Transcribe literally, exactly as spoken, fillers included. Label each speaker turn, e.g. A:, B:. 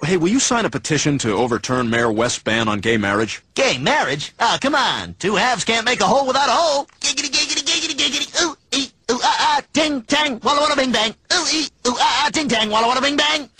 A: hey, will you sign a petition to overturn Mayor West's ban on gay marriage?
B: Gay marriage? Ah, come on. Two halves can't make a hole without a hole. Giggity, giggity, giggity, giggity. Ooh, ee, ooh, ah, ah, ting, tang, walla, walla, bing, bang. Ooh, ee, ooh, ah, ah, ting, tang, walla, walla, bing, bang.